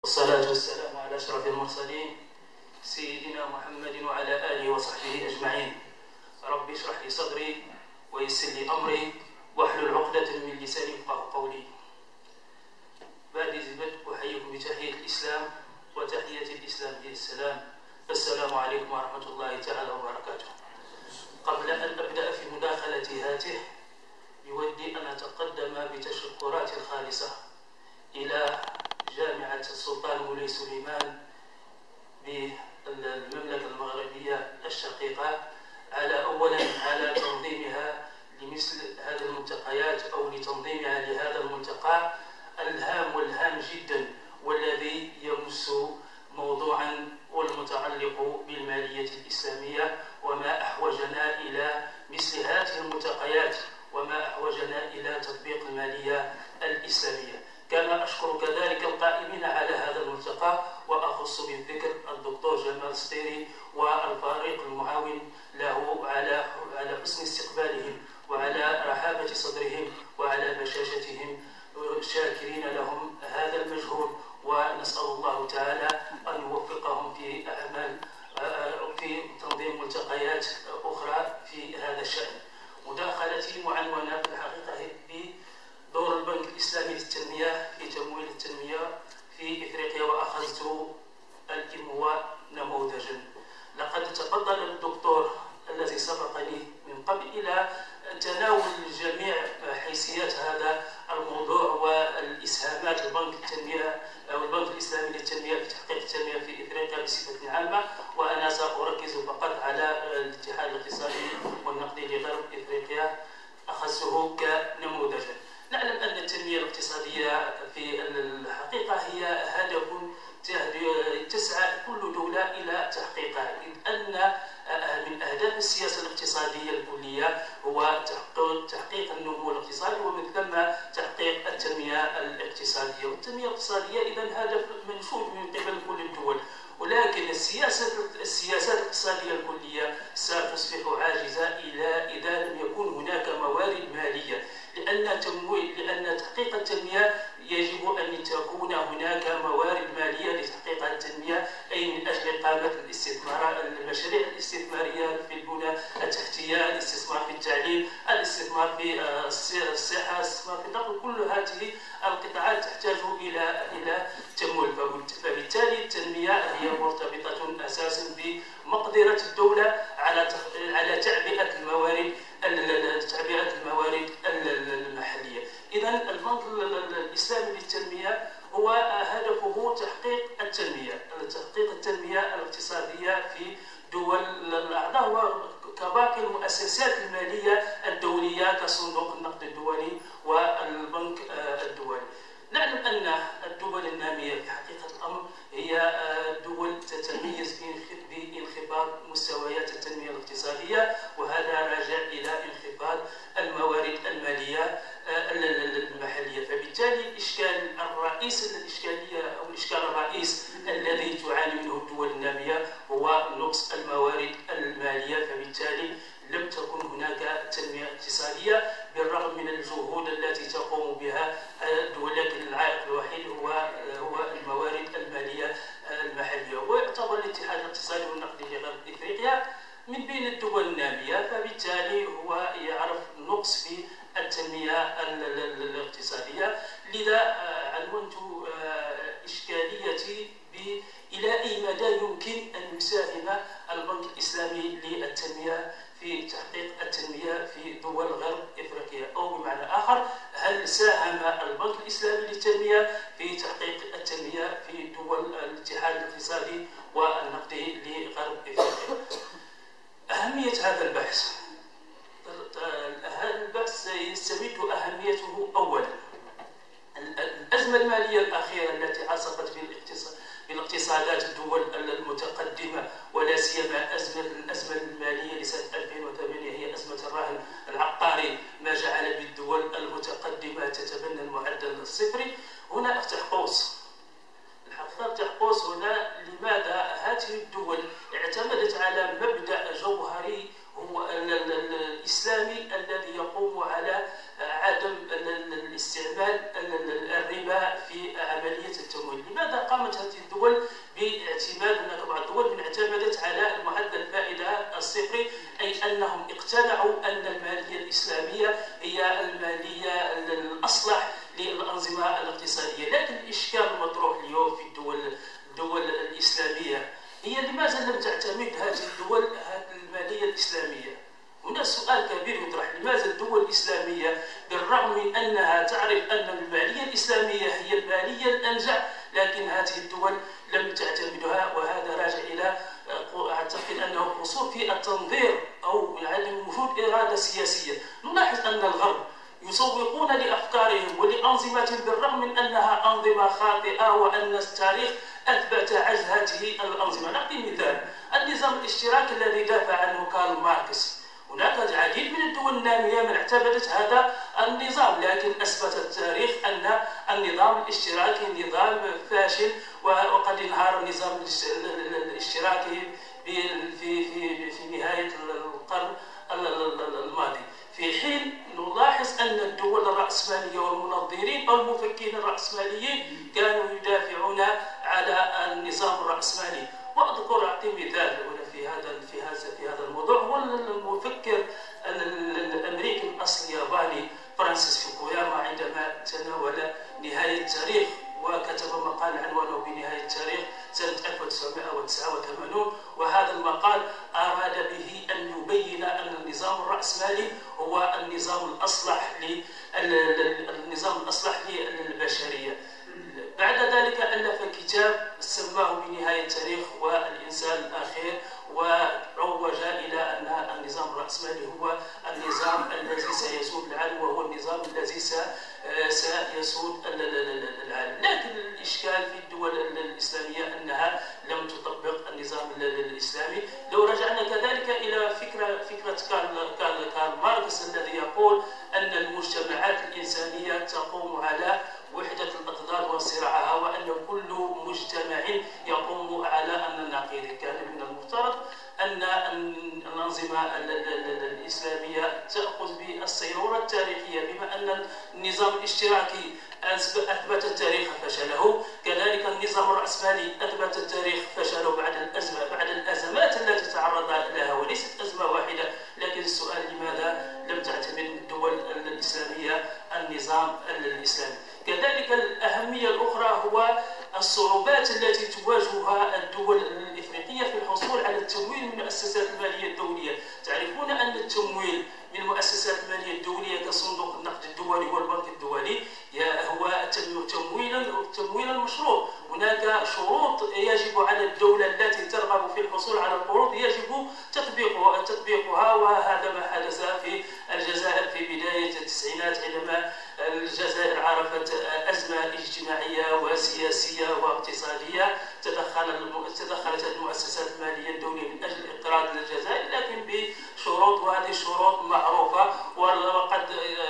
والصلاة والسلام على أشرف المرسلين سيدنا محمد وعلى آله وصحبه أجمعين. ربي اشرح لي صدري ويسر لي أمري واحلل عقدة من لساني يفقهوا قولي. بعد البدء أحييكم بتحية الإسلام، وتحية الإسلام هي السلام. السلام عليكم ورحمة الله تعالى وبركاته. قبل أن أبدأ في مداخلة هاته يودي أن أتقدم بتشكرات خالصة إلى جامعة السلطان مولاي سليمان بالمملكة المغربية الشقيقة أولا على تنظيمها لمثل هذه الملتقيات أو لتنظيمها لهذا الملتقى الهام والهام جدا، والذي يمس موضوعا والمتعلق بالمالية الإسلامية، وما أحوجنا إلى مثل هذه الملتقيات وما أحوجنا إلى تطبيق المالية الإسلامية. كما أشكر كذلك القائمين على هذا الملتقى، وأخص بالذكر الدكتور جمال سطيري والفريق المعاون له على حسن استقبالهم وعلى رحابة صدرهم وعلى بشاشتهم، شاكرين لهم هذا المجهود، ونسأل الله تعالى أن يوفقهم في أعمال في تنظيم ملتقيات أخرى في هذا الشأن. مداخلتي معنونة في الحقيقة بدور البنك الإسلامي للتنمية في تمويل التنمية في إفريقيا، وأخذت الإمواء نموذجا. لقد تفضل الدكتور الذي سبقني من قبل إلى تناول جميع حيثيات هذا الموضوع والإسهامات البنك التنمية أو البنك الإسلامي للتنمية في تحقيق التنمية في إفريقيا بصفة عامة، وأنا سأركز فقط على الاتحاد الاقتصادي والنقدي لغرب إفريقيا، أخذته كنموذجا. نعلم أن التنمية الاقتصادية في الحقيقة هي هدف تسعى كل دولة إلى تحقيقه، إذ أن من أهداف السياسة الاقتصادية الكلية هو تحقيق النمو الاقتصادي، ومن ثم تحقيق التنمية الاقتصادية. والتنمية الاقتصادية إذن هدف منشود من قبل كل الدول، ولكن السياسات الاقتصادية الكلية ستصبح عاجزة إذا لم يكن هناك موارد مالية، لأن تحقيق التنمية يجب أن تكون هناك موارد مالية لتحقيق التنمية، أي من أجل إقامة المشاريع الاستثمارية في البنى التحتية، الاستثمار في التعليم، الاستثمار في الصحة، الاستثمار في النقل. كل هذه القطاعات تحتاج إلى تمويل، فبالتالي التنمية هي مرتبطة أساسا بمقدرة الدولة على تعبئة الموارد المحلية. إذن البنك الإسلامي للتنمية هو هدفه تحقيق التنمية الاقتصادية في دول الأعضاء، كباقي المؤسسات المالية الدولية كصندوق النقد الدولي والبنك الدولي. نعلم أن الدول النامية في حقيقة الأمر هي دول تتميز بانخفاض مستويات التنمية الاقتصادية، وهذا راجع إلى انخفاض الموارد المالية المحلية. فبالتالي الإشكال الرئيس الذي تعاني منه الدول النامية هو نقص الموارد المالية، فبالتالي لم تكن هناك تنمية اقتصادية بالرغم من الجهود التي تقوم بها الدول، لكن العائق الوحيد هو الموارد المالية المحلية. ويعتبر الاتحاد الاقتصادي والنقدي لغرب إفريقيا من بين الدول النامية، فبالتالي هو يعرف نقص في التنمية الاقتصادية. لذا عنونت إشكاليتي إلى أي مدى يمكن أن يساهم البنك الإسلامي للتنمية في تحقيق التنمية في دول غرب إفريقيا، أو بمعنى آخر هل ساهم البنك الإسلامي للتنمية في تحقيق التنمية في دول الاتحاد الاقتصادي والنقدي لغرب إفريقيا. أهمية هذا البحث يستمد أهميته أولا الأزمة المالية الأخيرة التي عصفت بالاقتصادات الدول المتقدمة، ولا سيما الأزمة المالية لسنة 2008 هي أزمة الراهن العقاري، ما جعل بالدول المتقدمة تتبنى المعدل الصفري. هنا أفتح قوس، الحقيقة أفتح قوس هنا، لماذا هذه الدول اعتمدت على مبدأ جوهري هو الإسلامي الذي يقوم على عدم الاستعمال الربا في عملية التمويل. لماذا قامت هذه الدول باعتماد، هناك بعض الدول اعتمدت على معدل الفائدة الصفري، أي أنهم اقتنعوا أن المالية الإسلامية هي المالية الأصلح للأنظمة الاقتصادية. لكن الإشكال المطروح اليوم في الدول الإسلامية هي لماذا لم تعتمد هذه الدول المالية الإسلامية؟ هنا سؤال كبير يطرح، لماذا الدول الإسلامية بالرغم من أنها تعرف أن المالية الإسلامية هي المالية الأنجع، لكن هذه الدول لم تعتمدها؟ وهذا راجع إلى أعتقد أنه قصور في التنظير أو عدم وجود إرادة سياسية. نلاحظ أن الغرب يسوقون لأفكارهم ولأنظمتهم بالرغم من أنها أنظمة خاطئة وأن التاريخ أثبت عجز هذه الأنظمة. نعطي مثال، النظام الاشتراكي الذي دافع عنه كارل ماركس، هناك العديد من الدول النامية من اعتمدت هذا النظام، لكن أثبت التاريخ أن النظام الاشتراكي نظام فاشل، وقد انهار النظام الاشتراكي في نهاية القرن الماضي. في حين نلاحظ أن الدول الرأسمالية والمنظرين أو المفكرين الرأسماليين كانوا يدافعون على النظام الرأسمالي. وأذكر أعطي مثال هنا في هذا الموضوع، هو المفكر الأمريكي الأصلي الياباني فرانسيس فوكوياما، عندما تناول نهاية التاريخ وكتب مقال عنوانه بنهاية التاريخ سنة 1989، وهذا المقال أراد به أن يبين أن النظام الرأسمالي هو النظام الأصلح للبشرية. بعد ذلك ألف كتاب سماه بنهاية التاريخ والإنسان الأخير، وروج إلى أن النظام الرأسمالي هو النظام الذي سيسود العالم، وهو النظام الذي سيسود العالم. لكن الإشكال في الدول الإسلامية أنها لم تطبق النظام الإسلامي. لو رجعنا كذلك إلى فكرة كارل ماركس الذي يقول أن المجتمعات الإنسانية تقوم على وحدة الأقدار وصراعها، وأن كل مجتمع يقوم على أن النقيض. كان من المفترض أن الأنظمة الإسلامية تأخذ بالصيرورة التاريخية، بما أن النظام الاشتراكي أثبت التاريخ فشله، كذلك النظام الرأسمالي أثبت التاريخ فشله بعد الأزمات التي تعرض لها، وليست أزمة واحدة. لكن السؤال لماذا لم تعتمد الدول الإسلامية النظام الإسلامي؟ كذلك الأهمية الأخرى هو الصعوبات التي تواجهها الدول الإفريقية في الحصول على التمويل من المؤسسات المالية الدولية. تعرفون أن التمويل من المؤسسات المالية الدولية كصندوق النقد الدولي والبنك الدولي هو تمويلا مشروط. هناك شروط يجب على الدولة التي ترغب في الحصول على القروض يجب تطبيقها، وهذا ما حدث في الجزائر في بداية التسعينات، عندما الجزائر عرفت أزمة اجتماعية وسياسية واقتصادية. تدخلت المؤسسات المالية الدولية من أجل إقراض الجزائر، لكن بشروط، وهذه الشروط معروفة. وقد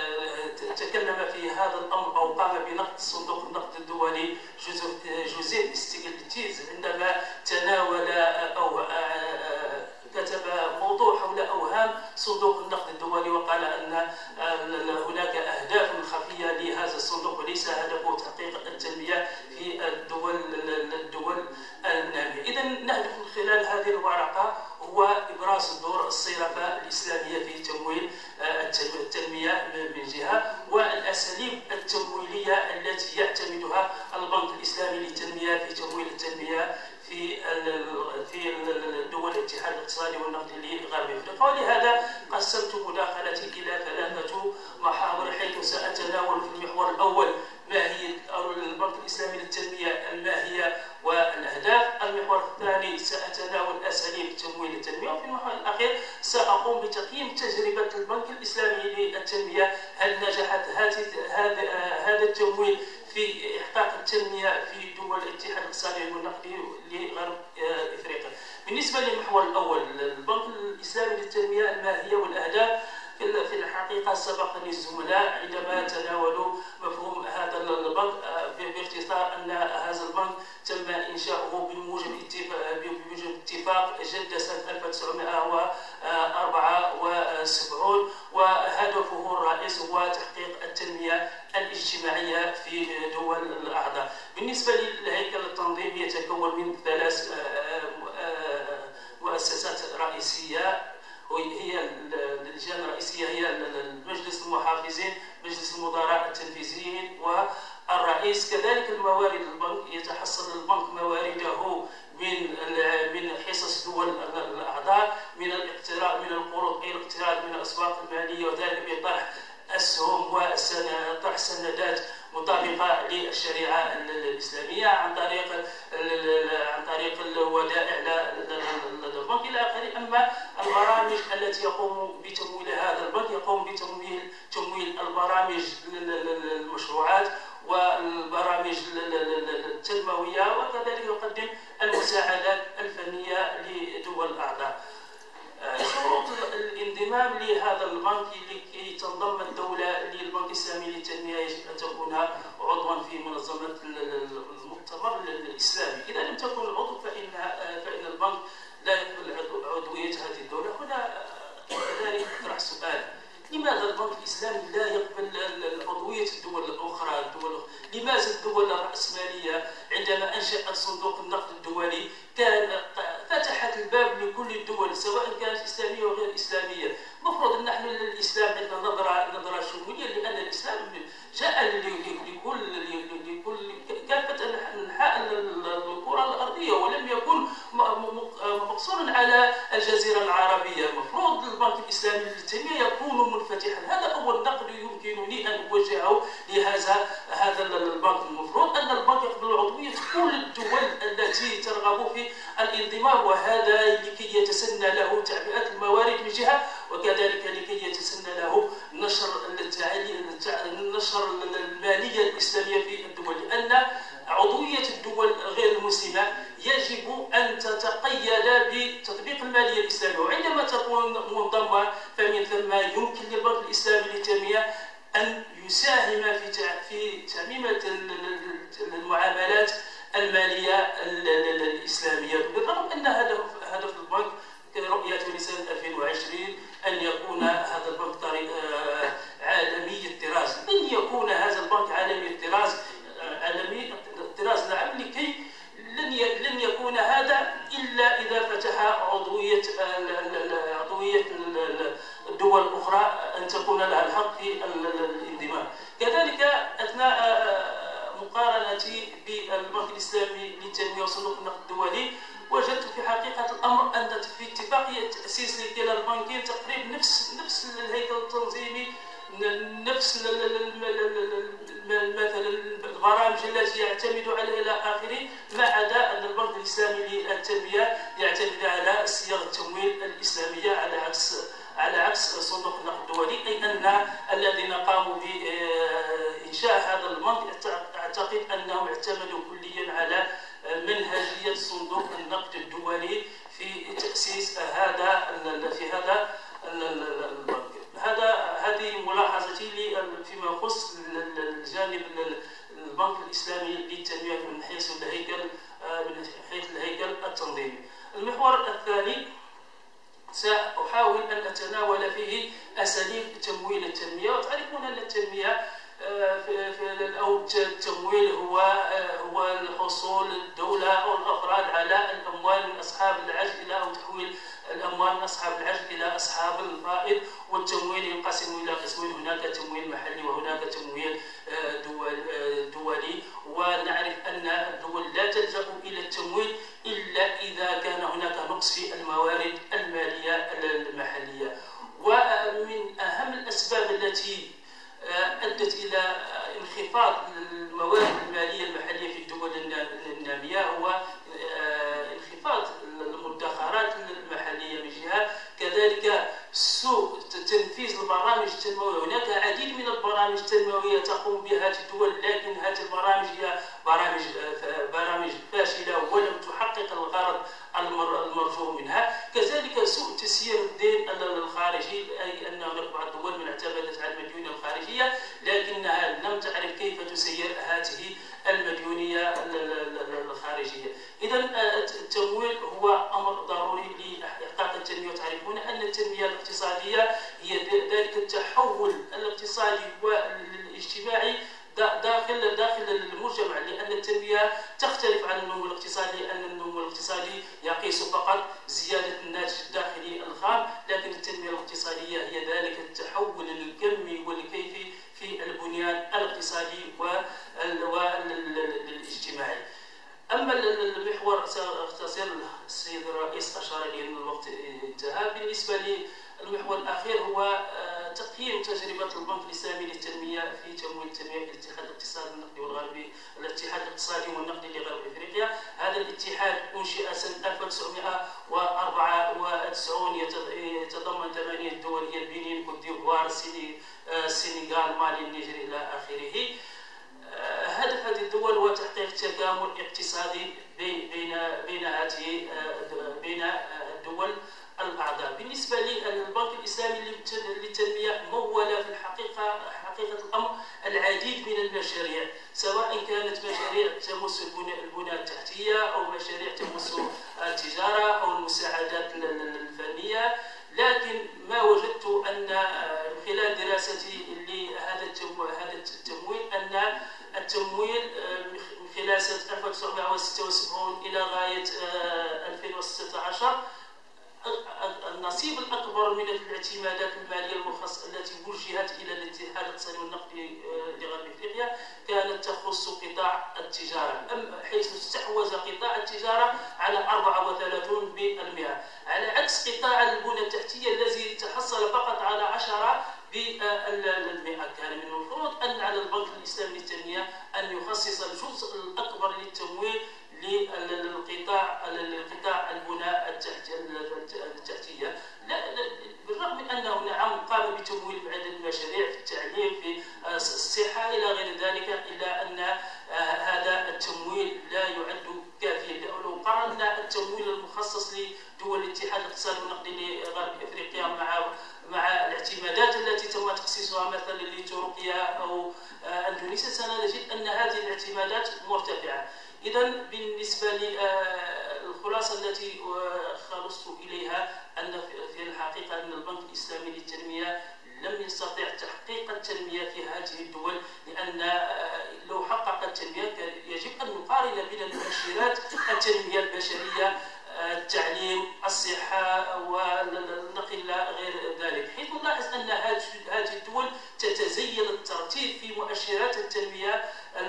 تكلم في هذا الأمر أو قام بنقد صندوق النقد الدولي جوزيف ستيغلتيز، عندما تناول أو كتب موضوع حول أوهام صندوق النقد الدولي، وقال أن هناك أهداف خفية لهذا الصندوق وليس هدفه تحقيق التنمية في الدول النامية. إذن نهدف من خلال هذه الورقة هو إبراز دور الصرافة الإسلامية في تمويل التنمية من جهة، والأساليب التمويلية التي يعتمدها البنك الإسلامي للتنمية في تمويل التنمية في دول الاتحاد الاقتصادي والنقدي لغرب افريقيا. ولهذا قسمت مداخلتي الى 3 محاور، حيث ساتناول في المحور الاول ما هي البنك الاسلامي للتنميه الماهيه والاهداف، المحور الثاني ساتناول اساليب تمويل التنميه، وفي المحور الاخير ساقوم بتقييم تجربه البنك الاسلامي للتنميه، هل نجحت هذا التمويل في إحقاق التنمية في دول الاتحاد الاقتصادي والنقدي لغرب إفريقيا. بالنسبة للمحور الأول، البنك الإسلامي للتنمية الماهية والأهداف، في الحقيقة سبقني الزملاء عندما تناولوا مفهوم هذا البنك باختصار أن هذا البنك تم إنشاؤه بموجب اتفاق جدة سنة 1974، وهدفه الرئيس هو تحقيق التنمية الإجتماعية الاجتماعية في دول الأعضاء. بالنسبة للهيكل التنظيمي يتكون من 3 مؤسسات رئيسية، هي اللجان الرئيسية هي مجلس المحافظين، مجلس المدراء التنفيذيين والرئيس. كذلك الموارد، البنك يتحصل البنك موارده من حصص دول الأعضاء، من الاقتراض، من القروض أي الاقتراض من الأسواق المالية، وذلك بطرح أسهم وطرح سندات مطابقة للشريعة الإسلامية عن طريق الودائع للبنك إلى آخره. أما البرامج التي يقوم بتمويلها هذا البنك يقوم بتمويل البرامج المشروعات والبرامج التنموية، وكذلك يقدم المساعدات الفنية لدول الأعضاء. شروط الانضمام لهذا البنك لكي تنضم الدولة للبنك الإسلامي للتنمية يجب أن تكون عضوا في منظمة المؤتمر الإسلامي. إذا لم تكن عضو فإن البنك لا يقبل عضوية هذه الدولة. هنا كذلك يطرح سؤال: لماذا البنك الإسلامي لا يقبل عضوية الدول الأخرى؟ لماذا الدول الرأسمالية عندما أنشأت صندوق النقد الدولي فتحت الباب لكل الدول سواء كانت إسلامية أو غير إسلامية؟ المفروض أن نحن الإسلام عندنا نظرة شمولية، لأن الإسلام جاء لكل كافة أنحاء الكرة الأرضية ولم يكن مقصورا على الجزيرة العربية. المفروض البنك الإسلامي للتنمية يكون منفتحا. هذا أول نقد يمكنني أن أوجهه هذا البنك. المفروض أن البنك يقبل عضوية كل الدول التي ترغب في الانضمام، وهذا لكي يتسنى له تعبئة الموارد من جهة، وكذلك لكي يتسنى له نشر المالية الإسلامية في الدول، لأن عضوية الدول غير المسلمة يجب أن تتقيد بتطبيق المالية الإسلامية، وعندما تكون منضمة فمن ثم يمكن للبنك الإسلامي للتنمية أن يساهم في تعميم المعاملات المالية الإسلامية، بالرغم أن هدف البنك رؤية رسالة 2020 أن يكون هذا البنك عالمي الطراز. لن يكون هذا البنك عالمي الطراز نعم، لكي لن يكون هذا إلا إذا فتح عضوية الدول الأخرى أن تكون لها الحق في الانضمام. كذلك أثناء مقارنتي بالبنك الإسلامي للتنمية وصندوق النقد الدولي وجدت في حقيقة الأمر أن في اتفاقية تأسيس لكلا البنكين تقريبا نفس الهيكل التنظيمي، نفس مثلا البرامج التي يعتمد عليها إلى آخره، ما عدا أن البنك الإسلامي للتنمية يعتمد على صيغ التمويل الإسلامية على عكس صندوق النقد الدولي. أي أن الذين قاموا بإنشاء هذا البنك أعتقد أنهم اعتمدوا كليا على منهجية صندوق النقد الدولي في تأسيس هذا البنك. هذه ملاحظتي فيما يخص الجانب البنك الإسلامي للتنمية من حيث الهيكل التنظيمي. المحور الثاني سأحاول أن أتناول فيه أساليب تمويل التنمية. وتعرفون أن التنمية أو التمويل هو الحصول الدولة أو الأفراد على الأموال من أصحاب العجز أو تحويل الأموال من أصحاب العجز إلى أصحاب الفائض. والتمويل ينقسم إلى قسمين: هناك تمويل محلي وهناك تمويل دولي. ونعرف أن الدول لا تلجأ إلى التمويل إلا إذا كان هناك نقص في الموارد المالية المحلية. ومن أهم الأسباب التي أدت إلى انخفاض الموارد المالية المحلية في الدول النامية هو انخفاض المدخرات المحلية من جهة، كذلك سوء تنفيذ البرامج التنموية. هناك العديد من البرامج التنموية تقوم بها الدول، لكن هذه البرامج هي برامج فاشلة أما المحور سأختصر، السيد الرئيس أشار إليه أن الوقت انتهى. بالنسبة للمحور الأخير هو تقييم تجربة البنك الإسلامي للتنمية في تمويل التنمية في الاتحاد الاقتصادي النقدي والغربي، الاتحاد الاقتصادي والنقدي لغرب إفريقيا. هذا الاتحاد أنشئ سنة 1994، يتضمن 8 دول هي البنين، كوت ديفوار، السنغال، مالي، النيجر إلى آخره. هدف هذه الدول هو تحقيق تكامل اقتصادي بين الدول الأعضاء. بالنسبة للبنك الإسلامي للتنمية، مول في حقيقة الأمر العديد من المشاريع، سواء كانت مشاريع تمس البنى التحتية أو مشاريع تمس التجارة أو المساعدات الفنية. لكن ما وجدت أن خلال دراستي لهذا التمويل أن التمويل من خلال سنة 1976 إلى غاية 2016 النصيب الأكبر من الاعتمادات المالية المخصصة التي وجهت إلى الاتحاد الاقتصادي والنقدي لغرب إفريقيا كانت تخص قطاع التجارة، حيث استحوذ قطاع التجارة على 34%، على عكس قطاع البنى التحتية الذي تحصل فقط على 10%. كان من المفروض أن على البنك الإسلامي للتنمية أن يخصص الجزء الأكبر للتمويل للقطاع البنى التحتية. بالرغم من أنه نعم قام بتمويل بعدد المشاريع في التعليم، في الصحة إلى غير ذلك، إلا أن هذا التمويل لا يعد كافيا. لو قارنا التمويل المخصص لدول الاتحاد الاقتصادي والنقدي لغرب إفريقيا مع الاعتمادات التي تم تخصيصها مثلا لتركيا أو أندونيسيا، سنجد أن هذه الاعتمادات مرتفعة. إذا بالنسبة للخلاصة التي خلصت إليها، أن في الحقيقة أن البنك الإسلامي للتنمية لم يستطع تحقيق التنمية في هذه الدول، لأن لو حقق التنمية يجب أن نقارن بين المؤشرات التنمية البشرية، التعليم، الصحة والنقل غير ذلك، حيث نلاحظ أن هذه الدول تتزين الترتيب في مؤشرات التنمية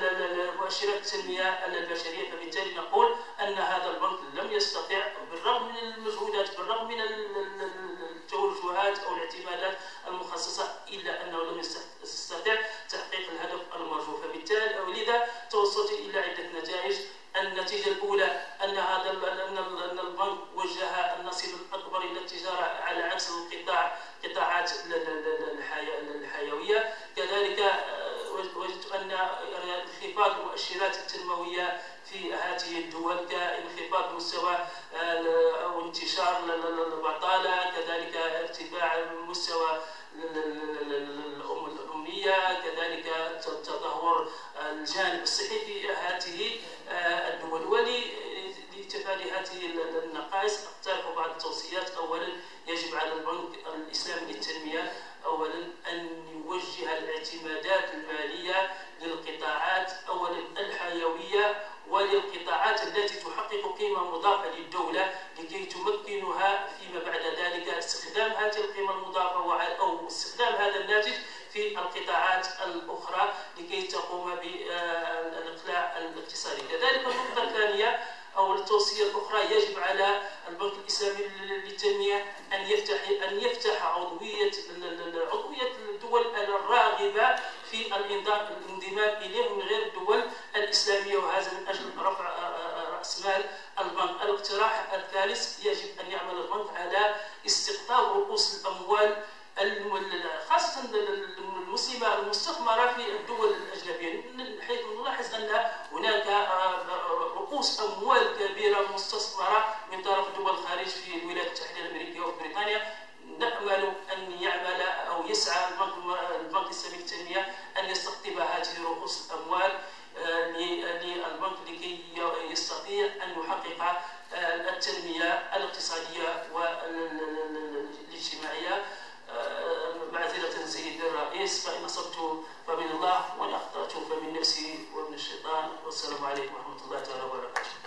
البشرية. فبالتالي نقول أن هذا البنك لم يستطع بالرغم من المجهودات، بالرغم من التوجهات أو الاعتمادات المخصصة، إلا أنه لم يستطع تحقيق الهدف المرجو. فبالتالي ولذا توصلت إلى عدة نتائج. النتيجة الأولى أن البنك وجه النصيب الأكبر إلى التجارة على عكس قطاعات الحيوية. كذلك وجدت أن انخفاض المؤشرات التنموية في هذه الدول كانخفاض مستوى أو انتشار البطالة، كذلك ارتفاع مستوى الأمية، كذلك تدهور الجانب الصحي في هذه الدول. ولتفادي هذه النقائص اقترح بعض التوصيات. أولا، يجب على البنك الإسلامي للتنمية أولا أن يوجه الاعتمادات المالية للقطاعات أولا الحيوية وللقطاعات التي تحقق قيمة مضافة للدولة، لكي تمكنها فيما بعد ذلك استخدام هذه القيمة المضافة أو استخدام هذا الناتج في القطاعات الأخرى لكي تقوم بالإقلاع الاقتصادي. كذلك النقطة الثانية أو التوصية الأخرى، يجب على البنك الإسلامي للتنمية أن يفتح عضوية الدول الراغبة في الانضمام إليه من غير الدول الإسلامية، وهذا من أجل رفع رأس مال البنك. الاقتراح الثالث، يجب أن يعمل البنك على استقطاب رؤوس الأموال خاصة المسلمة المستثمرة في الدول الأجنبية، حيث نلاحظ أن هناك رؤوس أموال كبيرة مستثمرة من طرف دول الخارج في الولايات المتحدة الأمريكية وبريطانيا. نأمل أن يعمل أو يسعى البنك الإسلامي للتنمية أن يستقطب هذه رؤوس الأموال للبنك لكي يستطيع أن يحقق التنمية الاقتصادية والاجتماعية. معذرة سيد الرئيس، فإن أصبت فمن الله وإن أخطأت فمن نفسي ومن الشيطان، والسلام عليكم ورحمة الله تعالى وبركاته.